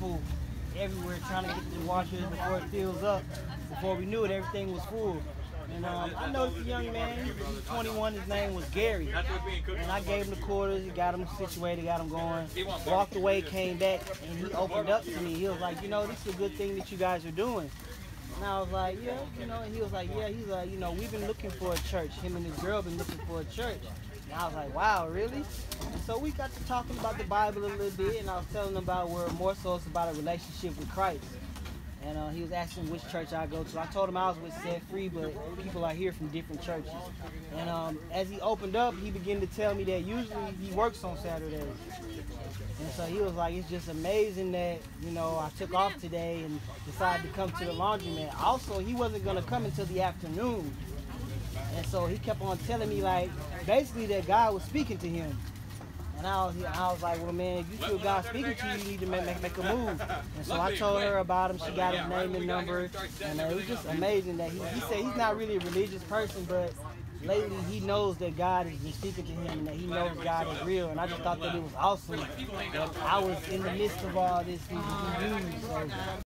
people everywhere trying to get the washers before it fills up. Before we knew it, everything was full. And I noticed a young man, he was 21, his name was Gary. And I gave him the quarters, he got him situated, got him going. Walked away, came back, and he opened up to me. He was like, you know, this is a good thing that you guys are doing. And I was like, yeah, you know, and he was like, yeah, he's like, you know, we've been looking for a church. Him and his girl been looking for a church. And I was like, wow, really? And so we got to talking about the Bible a little bit, and I was telling him about where more so it's about a relationship with Christ. And he was asking which church I go to. I told him I was with Set Free, but people are here from different churches. And as he opened up, he began to tell me that usually he works on Saturdays. And so he was like, it's just amazing that, you know, I took off today and decided to come to the laundromat. Also, he wasn't going to come until the afternoon. And so he kept on telling me, like, basically that God was speaking to him. And I was like, well, man, if you feel God speaking to you, you need to make a move. And so I told her about him. She got his name and number. And it was just amazing that he said he's not really a religious person, but lately he knows that God has been speaking to him and that he knows God is real. And I just thought that it was awesome that I was in the midst of all this news. So